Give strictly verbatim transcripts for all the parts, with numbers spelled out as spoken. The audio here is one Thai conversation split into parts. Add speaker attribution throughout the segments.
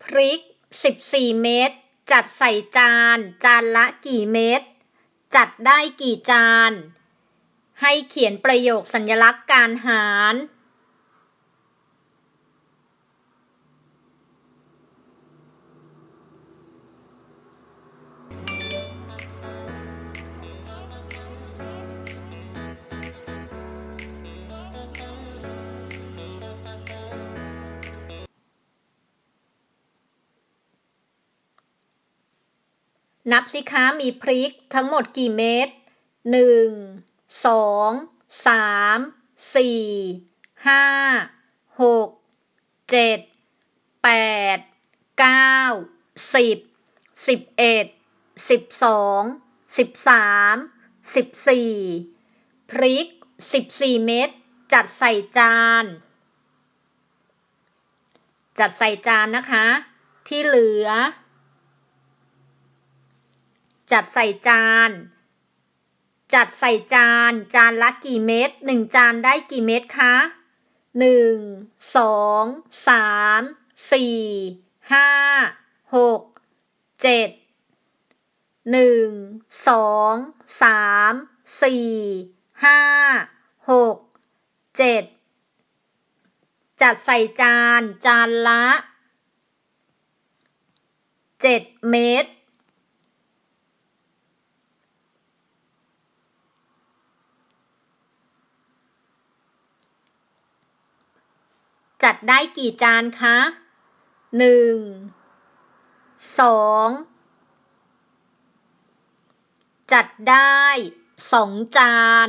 Speaker 1: พริกสิบสี่เม็ดจัดใส่จานจานละกี่เม็ดจัดได้กี่จานให้เขียนประโยคสัญลักษณ์การหารนับสิคะมีพริกทั้งหมดกี่เม็ดหนึ่งสองสามสี่ห้าหกเจ็ดแปดเก้าสิบสิบเอ็ดสิบสองสิบสามสิบสี่พริกสิบสี่เม็ดจัดใส่จานจัดใส่จานนะคะที่เหลือจัดใส่จานจัดใส่จานจานละกี่เม็ดหนึ่งจานได้กี่เม็ดคะหนึ่งสองสามสี่ห้าหกเจ็ดหนึ่งสองสามสี่ห้าหกเจ็ดจัดใส่จานจานละเจ็ดเม็ดจัดได้กี่จานคะหนึ่งสองจัดได้สองจาน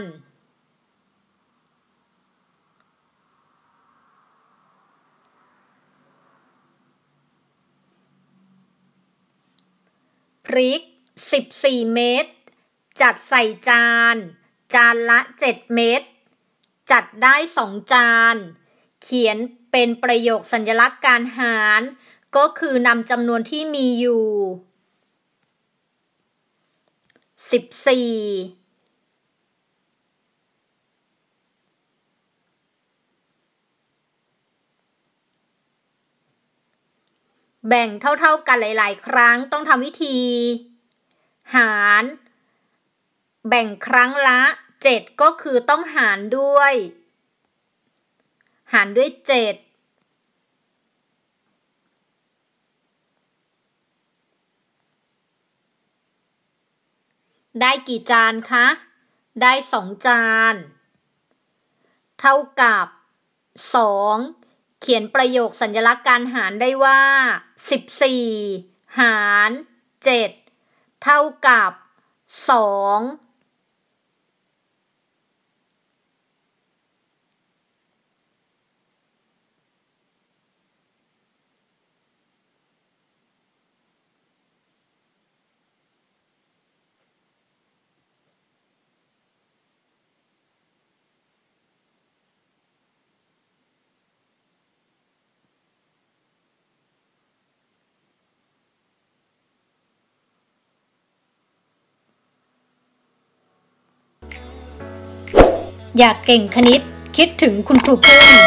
Speaker 1: พริกสิบสี่เม็ดจัดใส่จานจานละเจ็ดเม็ดจัดได้สองจานเขียนเป็นประโยคสัญลักษณ์การหารก็คือนำจำนวนที่มีอยู่สิบสี่แบ่งเท่าๆกันหลายๆครั้งต้องทำวิธีหารแบ่งครั้งละเจ็ดก็คือต้องหารด้วยหารด้วยเจ็ดได้กี่จานคะได้สองจานเท่ากับสองเขียนประโยคสัญลักษณ์การหารได้ว่าสิบสี่หารเจ็ดเท่ากับสองอยากเก่งคณิตคิดถึงคุณครูพึ่ง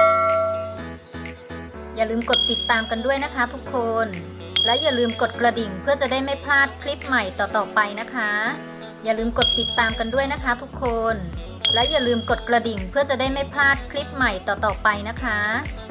Speaker 1: อย่าลืมกดติดตามกันด้วยนะคะทุกคนและอย่าลืมกดกระดิ่งเพื่อจะได้ไม่พลาดคลิปใหม่ต่อๆไปนะคะอย่าลืมกดติดตามกันด้วยนะคะทุกคนและอย่าลืมกดกระดิ่งเพื่อจะได้ไม่พลาดคลิปใหม่ต่อๆไปนะคะ